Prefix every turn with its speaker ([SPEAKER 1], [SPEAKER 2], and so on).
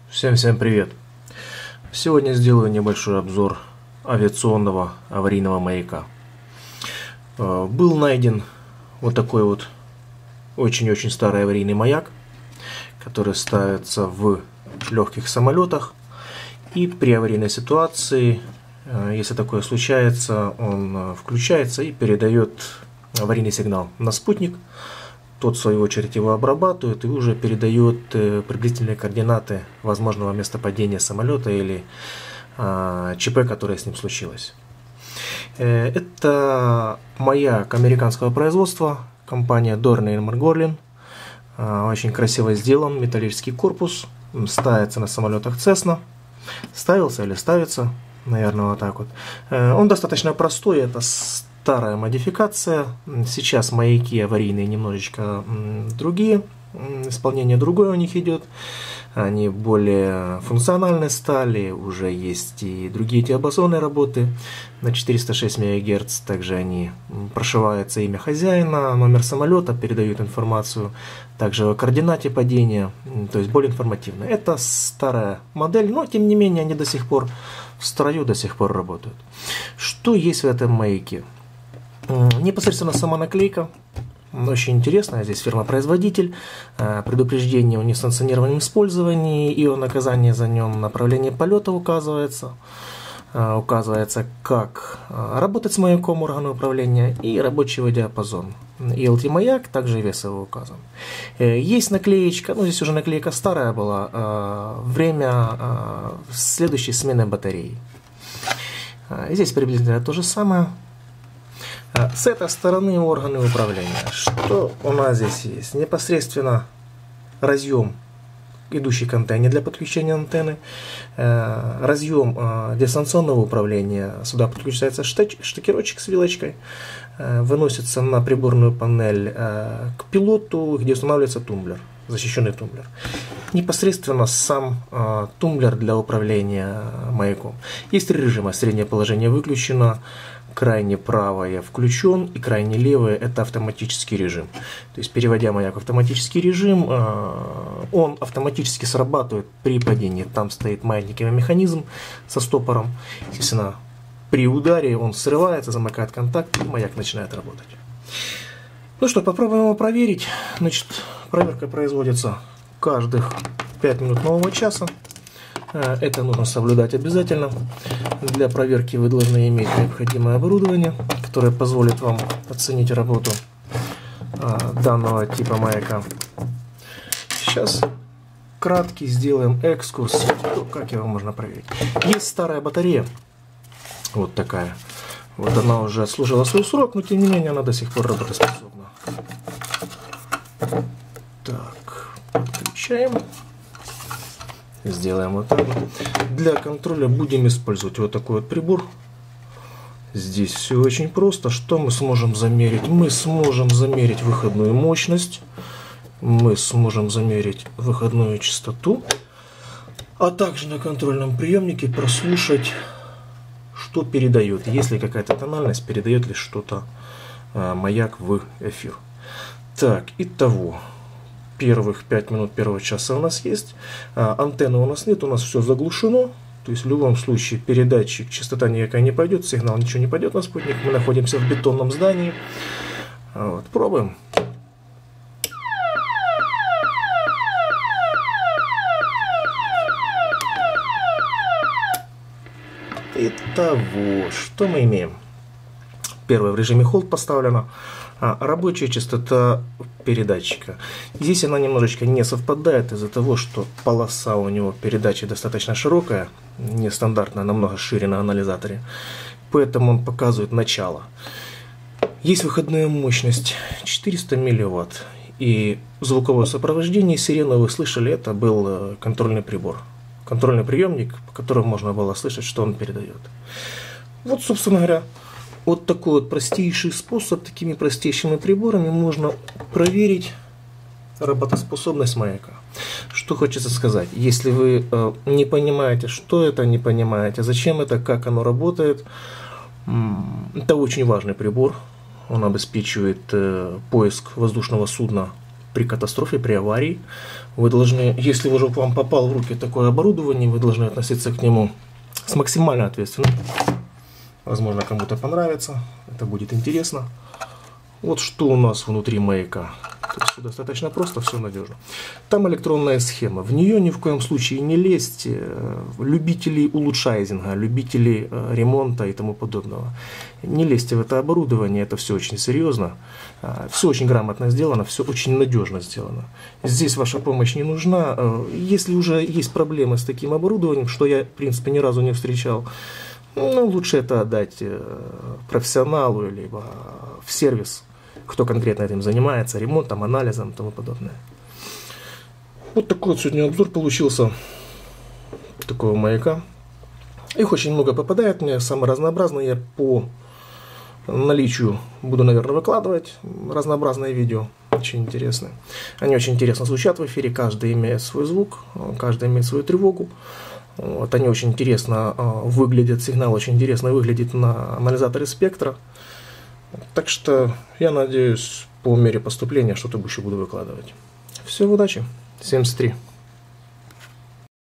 [SPEAKER 1] Всем привет! Сегодня сделаю небольшой обзор авиационного аварийного маяка. Был найден вот такой вот очень-очень старый аварийный маяк, который ставится в легких самолетах, и при аварийной ситуации, если такое случается, он включается и передает аварийный сигнал на спутник. Тот, в свою очередь, его обрабатывает и уже передает приблизительные координаты возможного места падения самолета или ЧП, которое с ним случилось. Это маяк американского производства, компания Dornier Margolin. Очень красиво сделан, металлический корпус, ставится на самолетах Cessna. Ставился или ставится, наверное, вот так вот. Он достаточно простой, это старая модификация. Сейчас маяки аварийные немножечко другие, исполнение другое у них идет. Они более функциональные стали, уже есть и другие диапазоны работы на 406 МГц. Также они прошиваются имя хозяина, номер самолета, передают информацию также о координате падения, то есть более информативно. Это старая модель, но тем не менее они до сих пор в строю, до сих пор работают. Что есть в этом маяке? Непосредственно сама наклейка, очень интересная, здесь фирма-производитель, предупреждение о несанкционированном использовании и о наказании за нем, направление полета указывается, как работать с маяком органа управления и рабочий его диапазон. ELT-маяк, также вес его указан. Есть наклеечка, здесь уже наклейка старая была, время следующей смены батареи. Здесь приблизительно то же самое. С этой стороны органы управления. Что у нас здесь есть? Непосредственно разъем, идущий к антенне для подключения антенны. Разъем дистанционного управления. Сюда подключается штекерочек с вилочкой. Выносится на приборную панель к пилоту, где устанавливается тумблер, защищенный тумблер. Непосредственно сам тумблер для управления маяком. Есть три режима. Среднее положение выключено, крайне правое включен и крайне левое это автоматический режим. То есть переводя маяк в автоматический режим, он автоматически срабатывает при падении. Там стоит маятниковый механизм со стопором. Естественно, при ударе он срывается, замыкает контакт и маяк начинает работать. Ну что, попробуем его проверить. Значит, проверка производится каждых 5 минут нового часа. Это нужно соблюдать обязательно. Для проверки вы должны иметь необходимое оборудование, которое позволит вам оценить работу данного типа маяка. Сейчас краткий сделаем экскурс, как его можно проверить. Есть старая батарея, вот такая. Вот она уже отслужила свой срок, но тем не менее она до сих пор работоспособна. Так, подключаем. Сделаем вот так вот. Для контроля будем использовать вот такой вот прибор. Здесь все очень просто. Что мы сможем замерить? Мы сможем замерить выходную мощность. Мы сможем замерить выходную частоту. А также на контрольном приемнике прослушать, что передает. Если какая-то тональность, передает ли что-то маяк в эфир. Так, итого. Первых 5 минут первого часа у нас есть. Антенны у нас нет, у нас все заглушено. То есть в любом случае передатчик, частота никакая не пойдет, сигнал ничего не пойдет на спутник. Мы находимся в бетонном здании. Вот, пробуем. Итого, что мы имеем? Первое, в режиме hold поставлено. Рабочая частота передатчика. Здесь она немножечко не совпадает из-за того, что полоса у него передачи достаточно широкая, нестандартная, намного шире на анализаторе. Поэтому он показывает начало. Есть выходная мощность 400 милливатт. И звуковое сопровождение сирены вы слышали, это был контрольный прибор. Контрольный приемник, по которому можно было слышать, что он передает. Вот, собственно говоря, вот такой вот простейший способ, такими простейшими приборами можно проверить работоспособность маяка. Что хочется сказать, если вы не понимаете, что это, не понимаете, зачем это, как оно работает, это очень важный прибор. Он обеспечивает поиск воздушного судна при катастрофе, при аварии. Вы должны, если уже к вам попало в руки такое оборудование, вы должны относиться к нему с максимальной ответственностью. Возможно, кому-то понравится, это будет интересно. Вот что у нас внутри маяка. То есть достаточно просто, все надежно. Там электронная схема. В нее ни в коем случае не лезть. Любители улучшайзинга, любители ремонта и тому подобного. Не лезьте в это оборудование, это все очень серьезно. Все очень грамотно сделано, все очень надежно сделано. Здесь ваша помощь не нужна. Если уже есть проблемы с таким оборудованием, что я, в принципе, ни разу не встречал, ну, лучше это отдать профессионалу, либо в сервис, кто конкретно этим занимается, ремонтом, анализом и тому подобное. Вот такой вот сегодня обзор получился такого маяка. Их очень много попадает мне, самые разнообразные. Я по наличию буду, наверное, выкладывать разнообразные видео, очень интересные. Они очень интересно звучат в эфире, каждый имеет свой звук, каждый имеет свою тревогу. Вот, они очень интересно выглядят, сигнал очень интересно выглядит на анализаторе спектра. Так что я надеюсь, по мере поступления что-то еще буду выкладывать. Всем удачи, 73.